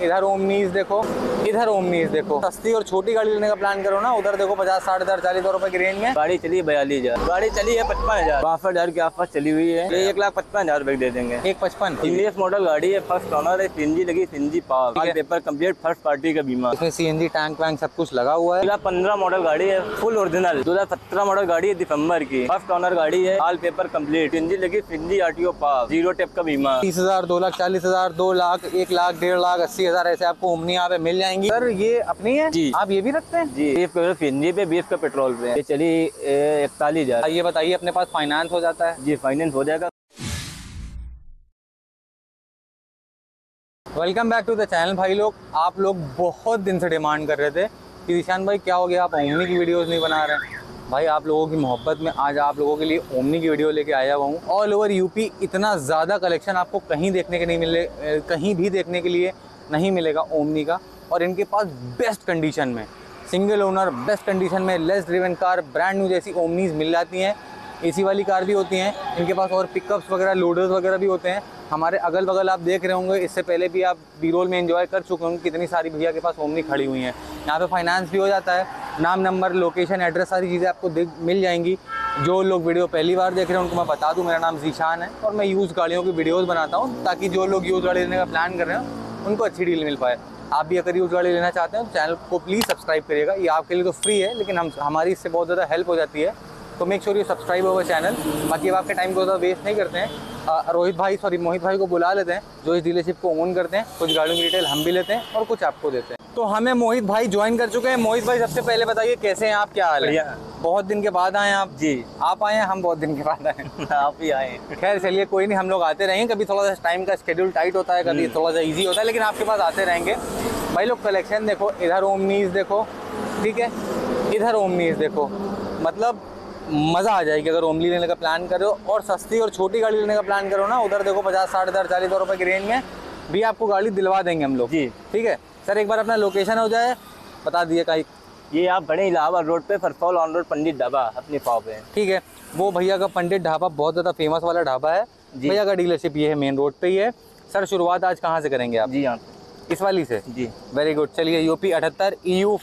इधर ओमनीज देखो, इधर ओमनीज देखो। सस्ती और छोटी गाड़ी लेने का प्लान करो ना, उधर देखो 50-60 हज़ार 40 हज़ार रुपए की रेंज में गाड़ी चली 42,000, गाड़ी चली है 55,000, 62,000 के आसपास चली हुई है। ये 1,55,000 रुपए दे देंगे। 1,55 इंग्लिश मॉडल गाड़ी है, फर्स्ट ऑनर है, सीएनजी लगी, CNG power, all paper complete, first party का बीमा, इसमें सीएनजी टैंक वैंक सब कुछ लगा हुआ है। 2015 मॉडल गाड़ी है, फुल ओरिजिनल। 2017 मॉडल गाड़ी है, दिसंबर की, फर्स्ट ऑनर गाड़ी है, ऑल पेपर कंप्लीट, सीएनजी लगी, सीएनजी आरटीओ पास, 0 टेप का बीमा। 30,000, 2,40,000, 2 लाख, 1 लाख, 1.5 लाख, 80,000 ऐसे आपको ओमनी यहाँ पे मिल जाएंगी। सर ये अपनी है जी, आप ये भी रखते हैं जी? 20 सीएनजी पे, 20 का पेट्रोल पे। ये चली 41,000। ये बताइए अपने पास फाइनेंस हो जाता है? जी, फाइनेंस हो जाएगा। Welcome back to the channel. भाई लोग, आप लोग बहुत दिन से डिमांड कर रहे थे कि ईशान भाई क्या हो गया, आप ओमनी की वीडियोस नहीं बना रहे हैं। भाई आप लोगों की मोहब्बत में आज आप लोगों के लिए ओमनी की वीडियो लेके आया हुआ हूँ। ऑल ओवर यूपी इतना ज़्यादा कलेक्शन आपको कहीं देखने के नहीं मिले, कहीं भी देखने के लिए नहीं मिलेगा ओमनी का। और इनके पास बेस्ट कंडीशन में, सिंगल ओनर, बेस्ट कंडीशन में, less driven car, brand new जैसी ओमनीज मिल जाती हैं। एसी वाली कार भी होती हैं इनके पास, और पिकअप्स वगैरह, लोडर्स वगैरह भी होते हैं। हमारे अगल बगल आप देख रहे होंगे, इससे पहले भी आप बी रोल में एंजॉय कर चुके होंगे, कितनी सारी भैया के पास ओमनी खड़ी हुई हैं। यहाँ पे फाइनेंस भी हो जाता है। नाम, नंबर, लोकेशन, एड्रेस, सारी चीज़ें आपको मिल जाएंगी। जो लोग वीडियो पहली बार देख रहे हैं उनको मैं बता दूं, मेरा नाम ज़ीशान है और मैं यूज़ गाड़ियों की वीडियोज़ बनाता हूँ, ताकि जो लोग यूज़ गाड़ी लेने का प्लान कर रहे हैं उनको अच्छी डील मिल पाए। आप भी अगर यूज़ गाड़ी लेना चाहते हैं तो चैनल को प्लीज़ सब्सक्राइब करिएगा। ये आपके लिए तो फ्री है, लेकिन हमारी इससे बहुत ज़्यादा हेल्प हो जाती है, तो मेक श्योर यू सब्सक्राइब होगा चैनल। बाकी अब आपके टाइम को ज़्यादा वेस्ट नहीं करते हैं। मोहित भाई को बुला लेते हैं, जो इस डीलरशिप को ओन करते हैं। कुछ गाड़ियों की डिटेल हम भी लेते हैं और कुछ आपको देते हैं। तो हमें मोहित भाई ज्वाइन कर चुके हैं। मोहित भाई सबसे पहले बताइए कैसे हैं आप, क्या हाल है? बहुत दिन के बाद आए आप। जी, आप आए हैं, हम बहुत दिन के बाद आए हैं। आप ही आए। खैर चलिए, कोई नहीं, हम लोग आते रहेंगे। कभी थोड़ा सा टाइम का शेड्यूल टाइट होता है, कभी थोड़ा सा ईजी होता है, लेकिन आपके पास आते रहेंगे। भाई लोग कलेक्शन देखो, इधर ओमनीज देखो, ठीक है, इधर ओमनीज देखो। मतलब मज़ा आ जाएगी अगर ओमनी लेने का प्लान करो। और सस्ती और छोटी गाड़ी लेने का प्लान करो ना, उधर देखो 50-60 हज़ार 40 हज़ार रुपए की रेंज में भी आपको गाड़ी दिलवा देंगे हम लोग। जी ठीक है सर, एक बार अपना लोकेशन हो जाए बता दिए कहीं। ये आप बड़े इलाहाबाद रोड पे, फरसौल ऑन रोड, पंडित ढाबा अपनी पाव पे। ठीक है, वो भैया का पंडित ढाबा बहुत ज़्यादा फेमस वाला ढाबा है। भैया का डीलरशिप ये है, मेन रोड पे ही है। सर शुरुआत आज कहाँ से करेंगे आप? जी हाँ, इस वाली से। जी वेरी गुड। चलिए, यूपी 78 EU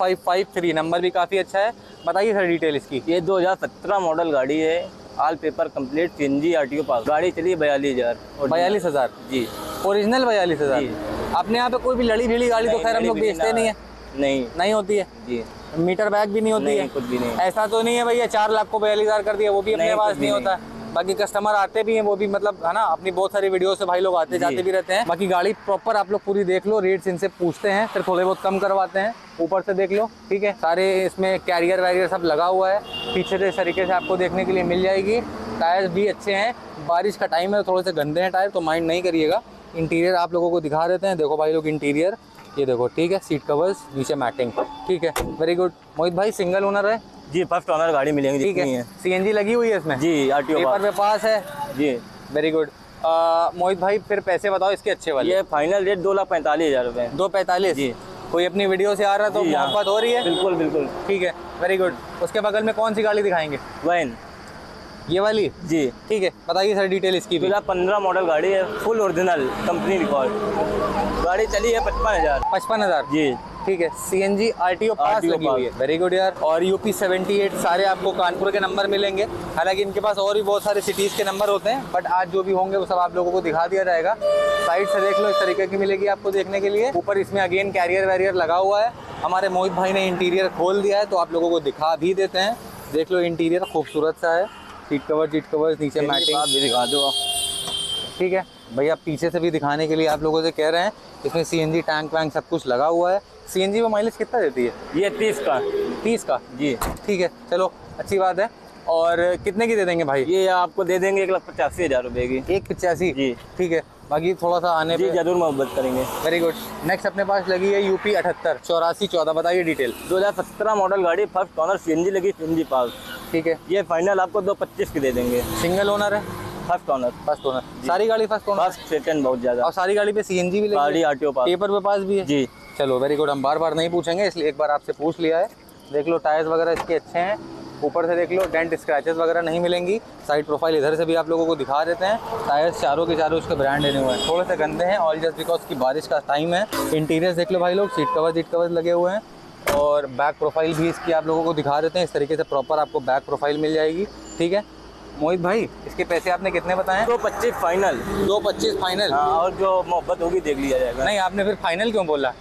5553, नंबर भी काफ़ी अच्छा है। बताइए सर डिटेल इसकी। ये 2017 मॉडल गाड़ी है, all paper complete, CNG RTO pass, गाड़ी चली 42,000। 42,000? जी, ओरिजिनल 42,000। अपने यहाँ पे कोई भी लड़ी भिड़ी गाड़ी तो खैर हम लोग बेचते नहीं है। नहीं होती है जी। मीटर बैग भी नहीं होती है? कुछ भी नहीं। ऐसा तो नहीं है भैया 4 लाख को 42,000 कर दिया, वो भी अपने पास नहीं होता है। बाकी कस्टमर आते भी हैं, वो भी मतलब है ना, अपनी बहुत सारी वीडियो से भाई लोग आते जाते भी रहते हैं। बाकी गाड़ी प्रॉपर आप लोग पूरी देख लो, रेट्स इनसे पूछते हैं, फिर थोड़े बहुत कम करवाते हैं। ऊपर से देख लो, ठीक है, सारे इसमें कैरियर वैरियर सब लगा हुआ है। पीछे से इस तरीके से आपको देखने के लिए मिल जाएगी। टायर्स भी अच्छे हैं, बारिश का टाइम है, थोड़े से गंदे हैं टायर, तो माइंड नहीं करिएगा। इंटीरियर आप लोगों को दिखा देते हैं। देखो भाई लोग इंटीरियर, ये देखो, ठीक है, सीट कवर्स, नीचे मैटिंग, ठीक है, वेरी गुड। मोहित भाई सिंगल ओनर है? जी, फर्स्ट ऑनर गाड़ी मिलेंगी। ठीक है, सीएनजी लगी हुई है इसमें? जी, आरटीओ पेपर पे पास है जी। Very good. मोहित भाई फिर पैसे बताओ इसके अच्छे वाले। ये फाइनल रेट 2,45,000 रुपये। 2,45? जी। कोई अपनी वीडियो से आ रहा है तो मोहब्बत हो रही है? बिल्कुल बिल्कुल। ठीक है, वेरी गुड। उसके बगल में कौन सी गाड़ी दिखाएंगे? वैन, ये वाली? जी ठीक है, बताइए सर डिटेल इसकी। 2015 मॉडल गाड़ी है, फुल ओरिजिनल, कंपनी रिकॉर्ड, गाड़ी चली है 55,000। 55,000? जी ठीक है, सीएनजी आरटीओ पास लगी हुई है। वेरी गुड यार। और यूपी 78 सारे आपको कानपुर के नंबर मिलेंगे। हालांकि इनके पास और भी बहुत सारे सिटीज़ के नंबर होते हैं, बट आज जो भी होंगे वो सब आप लोगों को दिखा दिया जाएगा। साइड से देख लो, इस तरीके की मिलेगी आपको देखने के लिए। ऊपर इसमें अगेन कैरियर वैरियर लगा हुआ है। हमारे मोहित भाई ने इंटीरियर खोल दिया है, तो आप लोगों को दिखा भी देते हैं। देख लो, इंटीरियर खूबसूरत सा है, सीट कवर्स, नीचे मैटिंग भी दिखा दो। ठीक है भैया, पीछे से भी दिखाने के लिए आप लोगों से कह रहे हैं। इसमें सीएनजी टैंक वैंक सब कुछ लगा हुआ है। सीएनजी में माइलेज कितना देती है? ये 30 का। 30 का? जी ठीक है, चलो अच्छी बात है। और कितने की दे देंगे भाई? ये आपको दे देंगे 1,85,000 रुपये की। 1,85? जी ठीक है, बाकी थोड़ा सा आने जी जरूर मोहब्बत करेंगे। Very good. नेक्स्ट अपने पास लगी है यूपी 78 8414, बताइए डिटेल। 2017 मॉडल गाड़ी, फर्स्ट ऑनर, सीएनजी लगी, सीएनजी पास। ठीक है, ये फाइनल आपको 2,25 की दे देंगे। सिंगल ओनर है? First owner. सारी गाड़ी फर्स्ट ओनर? फर्स्ट सेकंड बहुत ज्यादा। और सारी गाड़ी पे सीएनजी भी लगी है? गाड़ी आरटीओ पास, पेपर पे पास भी है? जी। चलो वेरी गुड। हम बार बार नहीं पूछेंगे, इसलिए एक बार आपसे पूछ लिया है। देख लो, टायर्स वगैरह इसके अच्छे हैं। ऊपर से देख लो डेंट स्क्रैचेस वगैरह नहीं मिलेंगी। साइड प्रोफाइल इधर से भी आप लोगों को दिखा देते हैं। टायर्स चारों के चारों उसके ब्रांड बने हुए हैं, थोड़े से गंदे हैं ऑल जस्ट बिकॉज की बारिश का टाइम है। इंटीरियर देख लो भाई लोग, सीट कवर लगे हुए हैं और बैक प्रोफाइल भी इसकी आप लोगों को दिखा देते हैं। इस तरीके से प्रॉपर आपको बैक प्रोफाइल मिल जाएगी। ठीक है मोहित भाई, इसके पैसे आपने कितने बताए? 225 फाइनल। 225 फाइनल। हाँ, और जो मोहब्बत होगी देख लिया जाएगा। नहीं, आपने फिर फाइनल क्यों बोला?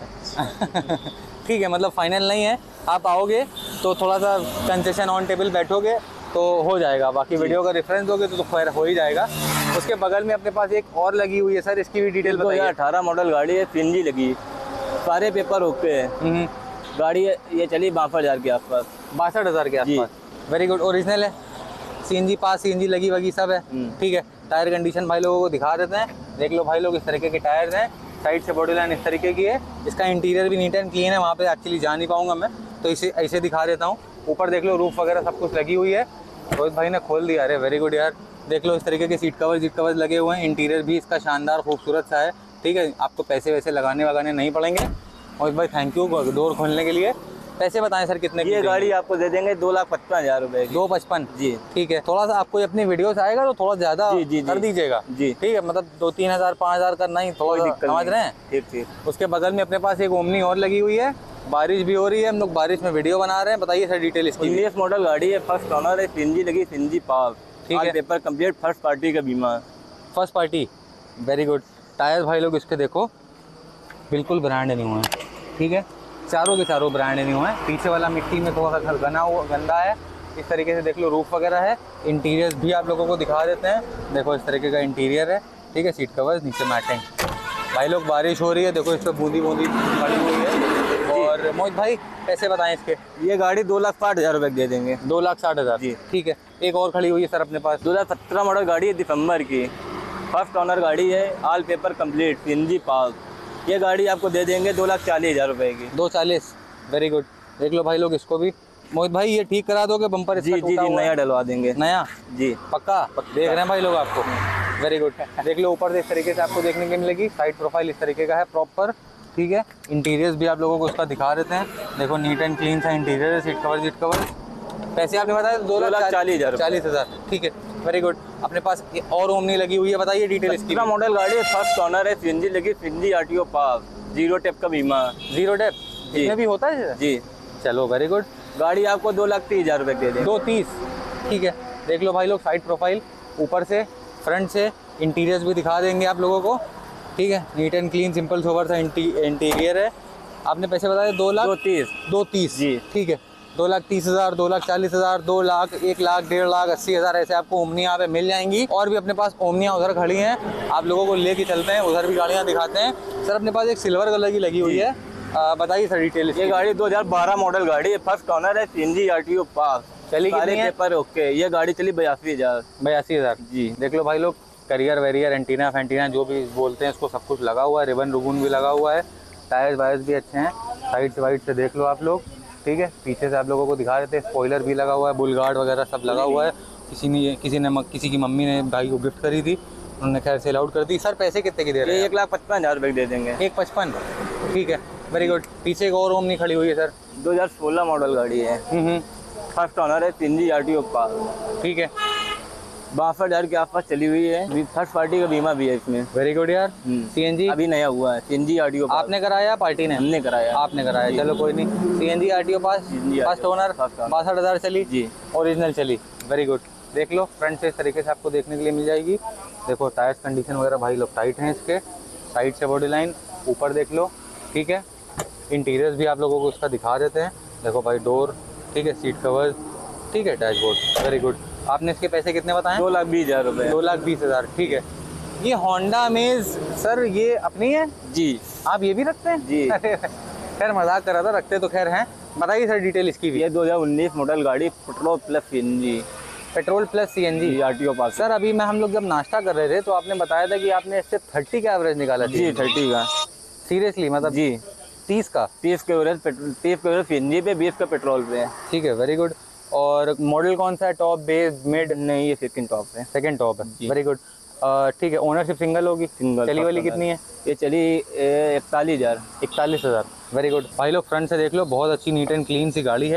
ठीक है, मतलब फाइनल नहीं है, आप आओगे तो थोड़ा सा कंसेशन ऑन टेबल बैठोगे तो हो जाएगा। बाकी वीडियो का रेफरेंस दोगे तो खैर हो ही जाएगा। उसके बगल में अपने पास एक और लगी हुई है सर, इसकी भी डिटेल बताइए। 2018 मॉडल गाड़ी है, सीएनजी लगी, सारे पेपर ओके है। गाड़ी ये चली 62,000 के आसपास। 62,000 के आसपास, वेरी गुड। ओरिजिनल है, सीएनजी पास, सीएनजी लगी वगी सब है। ठीक है, टायर कंडीशन भाई लोगों को दिखा देते हैं। देख लो भाई लोग, इस तरीके के टायर्स हैं, साइड से बॉडी लाइन इस तरीके की है। इसका इंटीरियर भी नीट एंड क्लीन है, वहाँ पे एक्चुअली जा नहीं पाऊंगा मैं, तो इसे ऐसे दिखा देता हूँ। ऊपर देख लो रूफ वगैरह सब कुछ लगी हुई है। रोहित भाई ने खोल दिया, अरे वेरी गुड यार। देख लो इस तरीके के सीट कवर लगे हुए हैं। इंटीरियर भी इसका शानदार खूबसूरत सा है। ठीक है, आपको पैसे वैसे लगाने नहीं पड़ेंगे। रोहित भाई थैंक यू डोर खोलने के लिए। पैसे बताएं सर कितने की? ये गाड़ी आपको दे देंगे 2,55,000 रुपए की। 255 जी। ठीक है, थोड़ा सा आपको अपनी वीडियो से आएगा तो थोड़ा ज़्यादा कर दीजिएगा जी। ठीक है, मतलब 2-3 हज़ार 5,000 करना ही थोड़ा समझ रहे हैं। ठीक। उसके बगल में अपने पास एक ओमनी और लगी हुई है। बारिश भी हो रही है, हम लोग बारिश में वीडियो बना रहे हैं। बताइए सर डिटेल इसकी। 19 मॉडल गाड़ी है, फर्स्ट ओनर है, सीएनजी लगी, सीएनजी पास। ठीक है, पेपर कंप्लीट, फर्स्ट पार्टी का बीमा। First party, very good. Tyre भाई लोग इसके देखो बिल्कुल ब्रांड नहीं हुए हैं। ठीक है, चारों के चारों ब्रांड नहीं हुए हैं। पीछे वाला मिट्टी में थोड़ा सा गंदा है। इस तरीके से देख लो रूफ वगैरह है। इंटीरियर भी आप लोगों को दिखा देते हैं। देखो इस तरीके का इंटीरियर है। ठीक है, सीट कवर, नीचे मैटिंग। भाई लोग बारिश हो रही है, देखो इस पर बूंदी पड़ी हुई है। और मोहित भाई पैसे बताएं इसके? ये गाड़ी 2,60,000 रुपए दे देंगे। 2,60,000 जी। ठीक है, एक और खड़ी हुई है सर अपने पास। 2017 मॉडल गाड़ी है, दिसंबर की, फर्स्ट ओनर गाड़ी है, all paper complete, CNG pass. ये गाड़ी आपको दे देंगे 2,40,000 रुपए की। 2,40,000, वेरी गुड। देख लो भाई लोग इसको भी। मोहित भाई ये ठीक करा दोगे बम्पर? जी जी जी, नया डलवा देंगे। नया जी, पक्का देख रहे हैं भाई लोग आपको, वेरी गुड। देख लो ऊपर से इस तरीके से आपको देखने को मिलेगी। साइड प्रोफाइल इस तरीके का है प्रॉपर। ठीक है, इंटीरियर्स भी आप लोगों को उसका दिखा देते हैं। देखो नीट एंड क्लीन सा इंटीरियर है। Seat cover. पैसे आपने बताया 2,40,000। 40,000 ठीक है, वेरी गुड। अपने पास और ओमनी लगी हुई है, बताइए डिटेल इसकी। मॉडल गाड़ी है, फर्स्ट ओनर है, सीएनजी लगी, सीएनजी आरटीओ पास, 0 टेप का बीमा। 0 टेप इसमें भी होता है? जी, चलो वेरी गुड। गाड़ी आपको 2,30,000 रुपए दे देंगे। 2,30,000 ठीक है। देख लो भाई लोग साइड प्रोफाइल, ऊपर से फ्रंट से इंटीरियर्स भी दिखा देंगे आप लोगों को। ठीक है, neat and clean simple sober सा इंटीरियर है। आपने पैसे बताए 2,30,000 जी। ठीक है, 2,30,000, 2,40,000, 2 लाख, 1 लाख, 1.5 लाख, 80,000 ऐसे आपको ओमनिया पे मिल जाएंगी। और भी अपने पास ओमनिया उधर खड़ी हैं, आप लोगों को लेके चलते हैं, उधर भी गाड़ियाँ दिखाते हैं। सर अपने पास एक सिल्वर कलर की लगी हुई है, बताइए सर डिटेल। ये गाड़ी 2012 मॉडल गाड़ी है, फर्स्ट ओनर है, सीएनजी आरटीओ पास, चली कितनी है? Paper okay. ये गाड़ी चली 82,000। 82,000 जी। देख लो भाई लोग, करियर वेरियर एंटीना फैंटीना जो भी बोलते हैं उसको सब कुछ लगा हुआ है। रिबन रुबन भी लगा हुआ है। टायर्स वायर्स भी अच्छे हैं। साइड से देख लो आप लोग। ठीक है, पीछे से आप लोगों को दिखा देते हैं। स्पॉइलर भी लगा हुआ है, बुल गार्ड वगैरह सब लगा हुआ है। किसी की मम्मी ने भाई को गिफ्ट करी थी, उन्होंने खैर सेल आउट कर दी। सर पैसे कितने की दे रहे हैं? 1,55,000 रुपए दे देंगे। 1,55 ठीक है, वेरी गुड। पीछे एक और ओमनी खड़ी हुई है सर। 2016 मॉडल गाड़ी है, फर्स्ट ओनर है, सीएनजी आरटीओ पास। ठीक है, 62,000 के आसपास चली हुई है। थर्ड पार्टी का बीमा भी है इसमें। वेरी गुड यार। सीएनजी अभी नया हुआ है, सीएनजी आरटीओ पास। आपने कराया पार्टी ने? हमने कराया। आपने कराया, चलो कोई नहीं। CNG RTO pass, first owner, 62,000 चली जी, ओरिजिनल चली, वेरी गुड। देख लो फ्रंट से इस तरीके से आपको देखने के लिए मिल जाएगी। देखो टायर्स कंडीशन वगैरह भाई लोग टाइट हैं इसके। साइड से बॉडी लाइन, ऊपर देख लो। ठीक है, इंटीरियर्स भी आप लोगों को उसका दिखा देते हैं। देखो भाई डोर, ठीक है, सीट कवर, ठीक है, डैशबोर्ड, वेरी गुड। आपने इसके पैसे कितने बताए? 2,20,000 रुपए। 2,20,000 ठीक है। ये होंडा अमेज सर ये अपनी है जी। आप ये भी रखते हैं? जी। खैर मजाक कर रहा था, रखते तो खैर हैं। बताइए सर डिटेल इसकी भी। ये 2019 मॉडल गाड़ी, petrol plus CNG. Petrol plus CNG RTO pass. Sir अभी हम लोग जब नाश्ता कर रहे थे तो आपने बताया था कि आपने इससे 30 का एवरेज निकाला था। जी, 30 का। सीरियसली मतलब? जी, 30 का। 30 के एवरेज पेट्रोल, 30 के एवरेज सीएनजी पे, 20 का पेट्रोल पे। ठीक है, वेरी गुड। और मॉडल कौन सा है? Top, base, mid? नहीं, ये सेकंड टॉप है। सेकंड टॉप है, वेरी गुड। ठीक है, ओनरशिप सिंगल होगी? सिंगल। चली वाली कितनी है? ये चली 41,000। 41,000, वेरी गुड। भाई लोग फ्रंट से देख लो, बहुत अच्छी नीट एंड क्लीन सी गाड़ी है।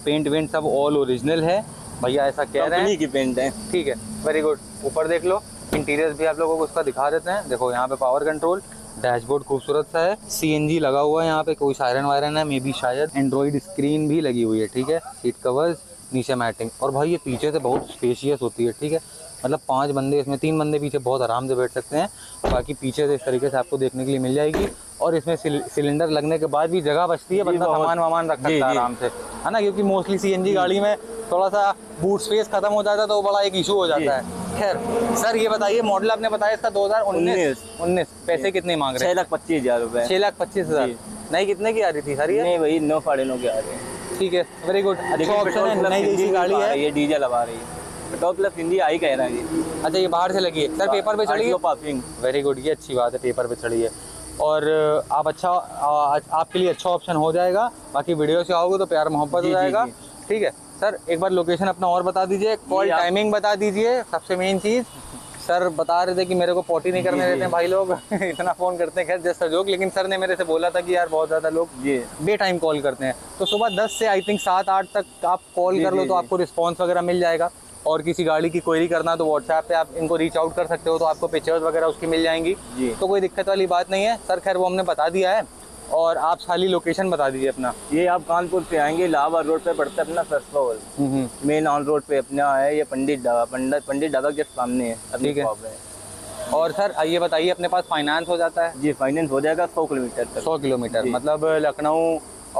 पेंट वेंट सब ऑल ओरिजिनल है भैया, ऐसा कह रहे कंपनी हैं। की पेंट है। ठीक है, वेरी गुड। ऊपर देख लो, इंटीरियर भी आप लोगों को उसका दिखा देते हैं। देखो यहाँ पे पावर कंट्रोल, डैशबोर्ड खूबसूरत सा है, सीएनजी लगा हुआ है यहाँ पे, कोई सायरन वायरन है मे बी शायद, एंड्रॉइड स्क्रीन भी लगी हुई है। ठीक है, सीट कवर्स, नीचे मैटिंग, और भाई ये पीछे से बहुत स्पेशियस होती है। ठीक है, मतलब 5 बंदे इसमें, 3 बंदे पीछे बहुत आराम से बैठ सकते हैं। बाकी पीछे से इस तरीके से आपको देखने के लिए मिल जाएगी, और इसमें सिलेंडर लगने के बाद भी जगह बचती है, बंदा सामान वामान रख सकता है आराम से, है ना, क्योंकि मोस्टली सीएनजी गाड़ी में थोड़ा सा बूट स्पेस खत्म हो जाता है तो बड़ा एक इशू हो जाता है। खैर सर ये बताइए, मॉडल आपने बताया इसका 2019, पैसे कितने मांग रहे हैं? 6,25,000 रुपए। 6,25,000। नहीं कितने की आ रही थी सर ये? नहीं वही 9 साढ़े 9 के आ रहे हैं। ठीक है, वेरी गुड। अच्छा ऑप्शन है, नई जैसी गाड़ी है ये, डीजल अब आ रही है, पेट्रोल प्लस हिंदी आई कह रहा है ये। अच्छा ये बाहर से लगी है सर, पेपर पे चढ़ी है? पासिंग। वेरी गुड, ये अच्छी बात है, पेपर पे चढ़ी है। और आप अच्छा आपके लिए अच्छा ऑप्शन हो जाएगा। बाकी वीडियो से आओगे तो प्यार मोहब्बत हो जाएगा। ठीक है सर, एक बार लोकेशन अपना और बता दीजिए, कॉल टाइमिंग बता दीजिए, सबसे मेन चीज़। सर बता रहे थे कि मेरे को पोटी नहीं करने देते हैं भाई लोग इतना फ़ोन करते हैं, खैर जस्ट सहयोग, लेकिन सर ने मेरे से बोला था कि यार बहुत ज़्यादा लोग बे टाइम कॉल करते हैं, तो सुबह 10 से आई थिंक 7-8 तक आप कॉल कर लो तो आपको रिस्पॉन्स वगैरह मिल जाएगा। और किसी गाड़ी की क्वेरी करना तो व्हाट्सएप पे आप इनको रीच आउट कर सकते हो, तो आपको पिक्चर्स वगैरह उसकी मिल जाएंगी, तो कोई दिक्कत वाली बात नहीं है सर। खैर वो हमने बता दिया है, और आप खाली लोकेशन बता दीजिए अपना। ये आप कानपुर से आएंगे, इलाहाबाद रोड पे पड़ता है अपना first floor, main on road पे अपना है ये पंडित ढाबा के सामने है। ठीक है, और सर ये बताइए अपने पास फाइनेंस हो जाता है? जी फाइनेंस हो जाएगा 100 किलोमीटर तक। 100 किलोमीटर मतलब लखनऊ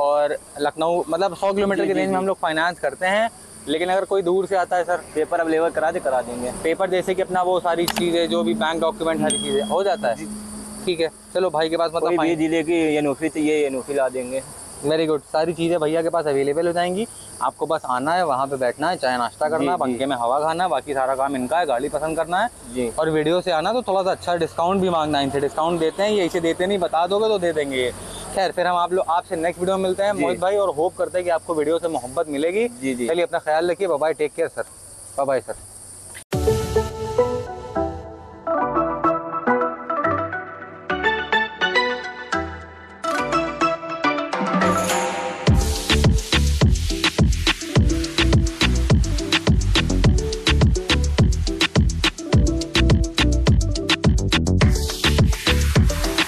मतलब 100 किलोमीटर की रेंज में हम लोग फाइनेंस करते हैं। लेकिन अगर कोई दूर से आता है सर, पेपर अवेलेबल करा देंगे। पेपर जैसे कि अपना वो सारी चीज़ें जो भी बैंक डॉक्यूमेंट सारी चीज़ें हो जाता है। ठीक है, चलो भाई के पास मतलब कोई भी जिले की एनओसी चाहिए, एनओसी ला देंगे। वेरी गुड, सारी चीज़ें भैया के पास अवेलेबल हो जाएंगी। आपको बस आना है, वहाँ पे बैठना है, चाय नाश्ता करना है, पंखे में हवा खाना है, बाकी सारा काम इनका है, गाड़ी पसंद करना है जी। और वीडियो से आना तो थोड़ा सा अच्छा डिस्काउंट भी मांगना है इनसे। डिस्काउंट देते हैं ये, इसे देते नहीं, बता दोगे तो दे देंगे ये। खैर फिर हम आपसे नेक्स्ट वीडियो में मिलते हैं मोहित भाई, और होप करते हैं कि आपको वीडियो से मोहब्बत मिलेगी। चलिए अपना ख्याल रखिए, bye bye, take care sir, bye bye sir.